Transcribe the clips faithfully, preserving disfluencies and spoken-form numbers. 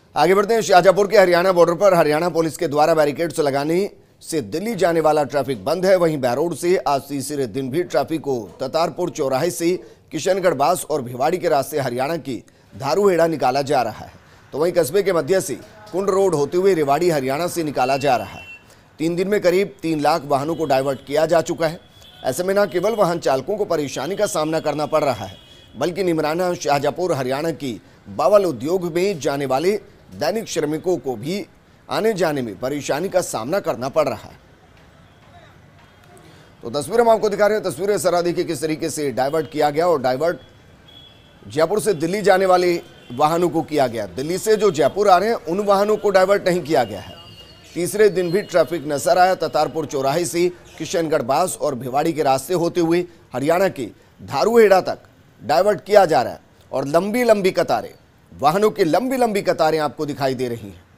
आगे बढ़ते हैं। शाहजहांपुर के हरियाणा बॉर्डर पर हरियाणा पुलिस के द्वारा बैरिकेड्स लगाने से दिल्ली जाने वाला ट्रैफिक बंद है। वहीं बहरोड से आज तीसरे दिन भी ट्रैफिक को ततारपुर चौराहे से किशनगढ़ बास और भिवाड़ी के रास्ते हरियाणा की धारूहेड़ा निकाला जा रहा है, तो वहीं कस्बे के मध्य से कुंड रोड होते हुए रेवाड़ी हरियाणा से निकाला जा रहा है। तीन दिन में करीब तीन लाख वाहनों को डाइवर्ट किया जा चुका है। ऐसे में न केवल वाहन चालकों को परेशानी का सामना करना पड़ रहा है, बल्कि निमराना शाहजहांपुर हरियाणा की बावल उद्योग में जाने वाले दैनिक श्रमिकों को भी आने जाने में परेशानी का सामना करना पड़ रहा है। तो तस्वीर हम आपको दिखा रहे हैं। तस्वीरें जरा देखिए किस तरीके से डाइवर्ट किया गया, और डाइवर्ट जयपुर से दिल्ली जाने वाले वाहनों को किया गया। दिल्ली से जो जयपुर आ रहे हैं उन वाहनों को डाइवर्ट नहीं किया गया है। तीसरे दिन भी ट्रैफिक नजर आया। ततारपुर चौराहे से किशनगढ़ बास और भिवाड़ी के रास्ते होते हुए हरियाणा के धारूहेड़ा तक डाइवर्ट किया जा रहा है, और लंबी लंबी कतारें, वाहनों की लंबी लंबी कतारें आपको दिखाई दे रही हैं।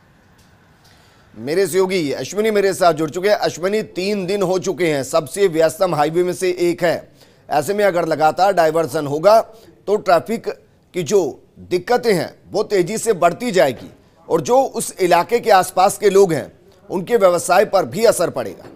मेरे सहयोगी अश्विनी मेरे साथ जुड़ चुके हैं। अश्विनी, तीन दिन हो चुके हैं, सबसे व्यस्तम हाईवे में से एक है। ऐसे में अगर लगातार डाइवर्सन होगा तो ट्रैफिक की जो दिक्कतें हैं वो तेजी से बढ़ती जाएगी, और जो उस इलाके के आसपास के लोग हैं उनके व्यवसाय पर भी असर पड़ेगा।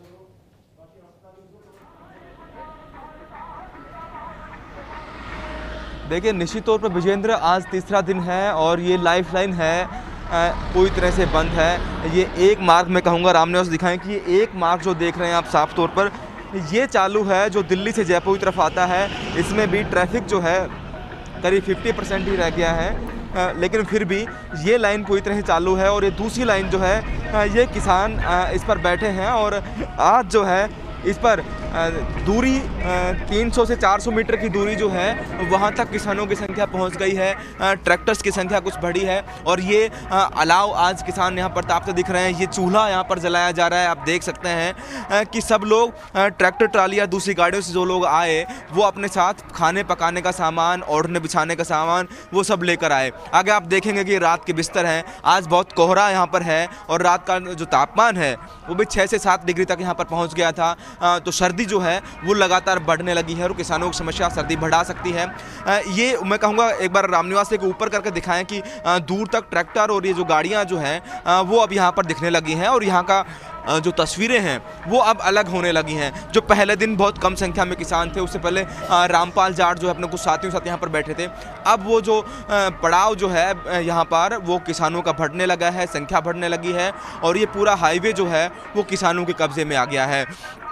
देखिए, निश्चित तौर पर विजेंद्र, आज तीसरा दिन है और ये लाइफलाइन है पूरी तरह से बंद है। ये एक मार्ग मैं कहूँगा, रामनिवास दिखाएं कि ये एक मार्ग जो देख रहे हैं आप साफ तौर पर, ये चालू है जो दिल्ली से जयपुर की तरफ आता है। इसमें भी ट्रैफिक जो है करीब पचास परसेंट ही रह गया है, लेकिन फिर भी ये लाइन पूरी तरह से चालू है। और ये दूसरी लाइन जो है ये किसान इस पर बैठे हैं, और आज जो है इस पर दूरी तीन सौ से चार सौ मीटर की दूरी जो है वहाँ तक किसानों की संख्या पहुँच गई है। ट्रैक्टर्स की संख्या कुछ बढ़ी है, और ये अलाव आज किसान यहाँ पर तापते दिख रहे हैं। ये चूल्हा यहाँ पर जलाया जा रहा है। आप देख सकते हैं कि सब लोग ट्रैक्टर ट्राली या दूसरी गाड़ियों से जो लोग आए वो अपने साथ खाने पकाने का सामान, ओढ़ने बिछाने का सामान वो सब लेकर आए। आगे आप देखेंगे कि रात के बिस्तर हैं। आज बहुत कोहरा यहाँ पर है, और रात का जो तापमान है वो भी छः से सात डिग्री तक यहाँ पर पहुँच गया था। तो सर्दी जो है वो लगातार बढ़ने लगी है, और किसानों की समस्या सर्दी बढ़ा सकती है। ये मैं कहूँगा एक बार रामनिवास से ऊपर करके दिखाएं कि दूर तक ट्रैक्टर और ये जो गाड़ियाँ जो हैं वो अब यहाँ पर दिखने लगी हैं, और यहाँ का जो तस्वीरें हैं वो अब अलग होने लगी हैं। जो पहले दिन बहुत कम संख्या में किसान थे, उससे पहले रामपाल जाट जो है अपने कुछ साथियों के साथ यहाँ पर बैठे थे, अब वो जो पड़ाव जो है यहाँ पर वो किसानों का बढ़ने लगा है, संख्या बढ़ने लगी है, और ये पूरा हाईवे जो है वो किसानों के कब्जे में आ गया है।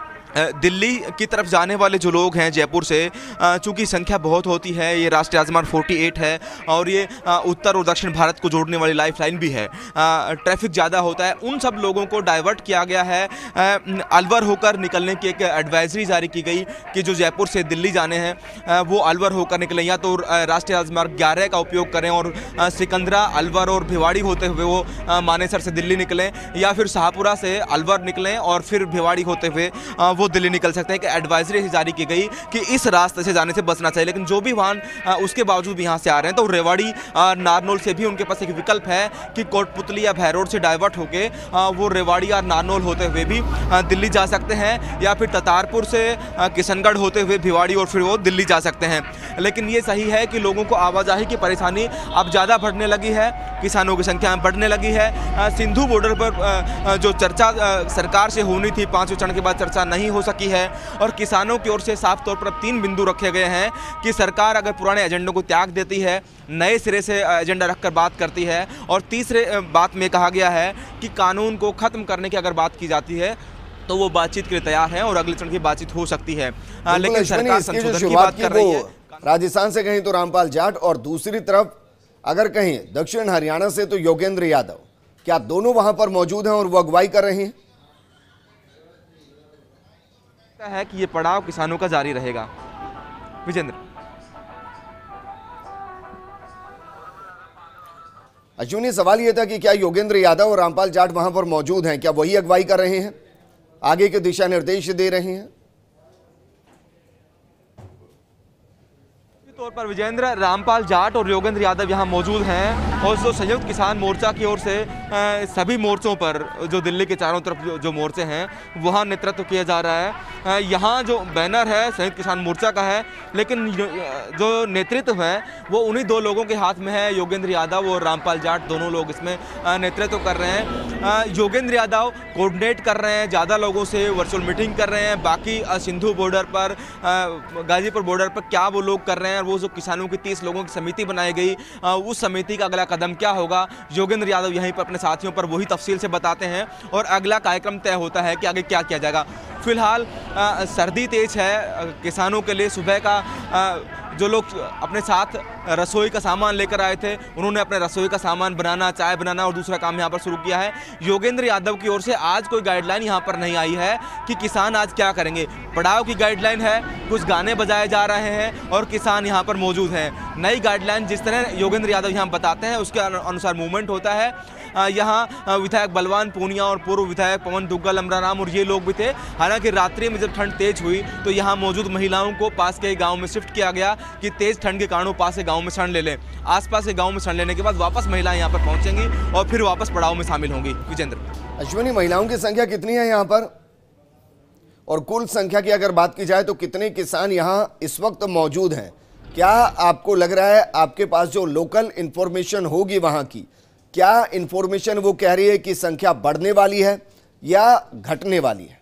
दिल्ली की तरफ जाने वाले जो लोग हैं जयपुर से, चूँकि संख्या बहुत होती है, ये राष्ट्रीय राजमार्ग अड़तालीस है, और ये उत्तर और दक्षिण भारत को जोड़ने वाली लाइफलाइन भी है। ट्रैफिक ज़्यादा होता है, उन सब लोगों को डाइवर्ट किया गया है। अलवर होकर निकलने की एक एडवाइजरी जारी की गई कि जो जयपुर से दिल्ली जाने हैं वो अलवर होकर निकलें, या तो राष्ट्रीय राजमार्ग ग्यारह का उपयोग करें और सिकंदरा, अलवर और भिवाड़ी होते हुए वो मानेसर से दिल्ली निकलें, या फिर शाहपुरा से अलवर निकलें और फिर भिवाड़ी होते हुए वो दिल्ली निकल सकते हैं। कि एडवाइजरी जारी की गई कि इस रास्ते से जाने से बचना चाहिए। लेकिन जो भी वाहन उसके बावजूद भी यहाँ से आ रहे हैं, तो रेवाड़ी नारनौल से भी उनके पास एक विकल्प है कि कोटपुतली या भैरोड से डाइवर्ट होके वो रेवाड़ी या नारनौल होते हुए भी दिल्ली जा सकते हैं, या फिर ततारपुर से किशनगढ़ होते हुए भिवाड़ी और फिर वो दिल्ली जा सकते हैं। लेकिन ये सही है कि लोगों को आवाजाही की परेशानी अब ज़्यादा बढ़ने लगी है, किसानों की संख्या बढ़ने लगी है। सिंधु बॉर्डर पर जो चर्चा सरकार से होनी थी पाँचवें चरण के बाद चर्चा नहीं हो सकी है, और किसानों की ओर से साफ तौर पर तीन बिंदु रखे गए हैं कि सरकार अगर पुराने एजेंडों को त्याग देती है, नए सिरे से एजेंडा रखकर बात करती है, और तीसरे बात में कहा गया है कि कानून को खत्म करने की अगर बात की जाती है तो वो बातचीत के लिए तैयार है, और अगले चरण की बातचीत हो सकती है। लेकिन सरकार संशोधन की बात कर रही है। राजस्थान से कहीं तो रामपाल जाट, और दूसरी तरफ अगर कहीं दक्षिण हरियाणा से तो योगेंद्र यादव, क्या दोनों वहां पर मौजूद हैं और वो अगुवाई कर रहे हैं? है कि ये पड़ाव किसानों का जारी रहेगा। विजेंद्र, अश्विनी, सवाल यह था कि क्या योगेंद्र यादव और रामपाल जाट वहां पर मौजूद हैं, क्या वही अगुवाई कर रहे हैं, आगे के दिशा निर्देश दे रहे हैं? तौर पर विजेंद्र, रामपाल जाट और योगेंद्र यादव यहाँ मौजूद हैं और जो संयुक्त किसान मोर्चा की ओर से सभी मोर्चों पर जो दिल्ली के चारों तरफ जो, जो मोर्चे हैं वहाँ नेतृत्व किया जा रहा है। यहाँ जो बैनर है संयुक्त किसान मोर्चा का है, लेकिन जो नेतृत्व है वो उन्हीं दो लोगों के हाथ में है। योगेंद्र यादव और रामपाल जाट दोनों लोग इसमें नेतृत्व कर रहे हैं। योगेंद्र यादव कोऑर्डिनेट कर रहे हैं, ज़्यादा लोगों से वर्चुअल मीटिंग कर रहे हैं। बाकी सिंधु बॉर्डर पर, गाजीपुर बॉर्डर पर क्या वो लोग कर रहे हैं, वो जो किसानों की तीस लोगों की समिति बनाई गई, उस समिति का अगला कदम क्या होगा, योगेंद्र यादव यहीं पर अपने साथियों पर वही तफसील से बताते हैं और अगला कार्यक्रम तय होता है कि आगे क्या किया जाएगा। फिलहाल सर्दी तेज है किसानों के लिए। सुबह का आ, जो लोग अपने साथ रसोई का सामान लेकर आए थे, उन्होंने अपने रसोई का सामान बनाना, चाय बनाना और दूसरा काम यहाँ पर शुरू किया है। योगेंद्र यादव की ओर से आज कोई गाइडलाइन यहाँ पर नहीं आई है कि किसान आज क्या करेंगे। पड़ाव की गाइडलाइन है, कुछ गाने बजाए जा रहे हैं और किसान यहाँ पर मौजूद हैं। नई गाइडलाइन जिस तरह योगेंद्र यादव यहाँ बताते हैं उसके अनुसार मूवमेंट होता है। यहाँ विधायक बलवान पूनिया और पूर्व विधायक पवन दुग्गल अमराराम और ये लोग भी थे। हालांकि रात्रि में जब ठंड तेज हुई तो यहाँ मौजूद महिलाओं को पास के गांव में शिफ्ट किया गया कि तेज ठंड के कारण पास के गांव में शरण ले लें। आसपास के गांव में शरण लेने के बाद वापस महिलाएं यहाँ पर पहुंचेंगी और फिर वापस पड़ाव में शामिल होंगी। विजेंद्र, अश्विनी, महिलाओं की संख्या कितनी है यहाँ पर और कुल संख्या की अगर बात की जाए तो कितने किसान यहाँ इस वक्त मौजूद हैं? क्या आपको लग रहा है, आपके पास जो लोकल इंफॉर्मेशन होगी वहाँ की, क्या इंफॉर्मेशन वो कह रही है कि संख्या बढ़ने वाली है या घटने वाली है?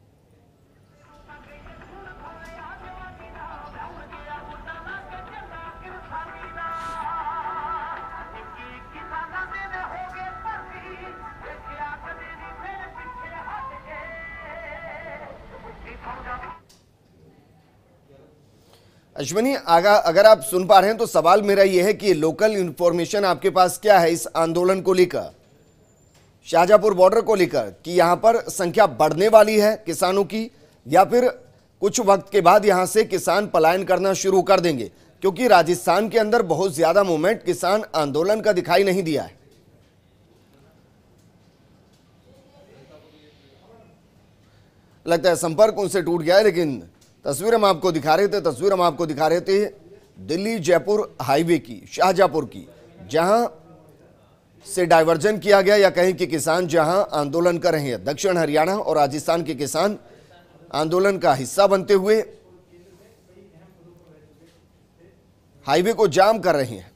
अश्विनी, अगर आप सुन पा रहे हैं तो सवाल मेरा यह है कि लोकल इंफॉर्मेशन आपके पास क्या है इस आंदोलन को लेकर, शाहजहांपुर बॉर्डर को लेकर, कि यहां पर संख्या बढ़ने वाली है किसानों की या फिर कुछ वक्त के बाद यहां से किसान पलायन करना शुरू कर देंगे? क्योंकि राजस्थान के अंदर बहुत ज्यादा मूवमेंट किसान आंदोलन का दिखाई नहीं दिया है। लगता है संपर्क उनसे टूट गया है, लेकिन तस्वीर हम आपको दिखा रहे थे तस्वीर हम आपको दिखा रहे थे दिल्ली जयपुर हाईवे की, शाहजहांपुर की, जहां से डायवर्जन किया गया या कहें कि किसान जहां आंदोलन कर रहे हैं। दक्षिण हरियाणा और राजस्थान के किसान आंदोलन का हिस्सा बनते हुए हाईवे को जाम कर रहे हैं।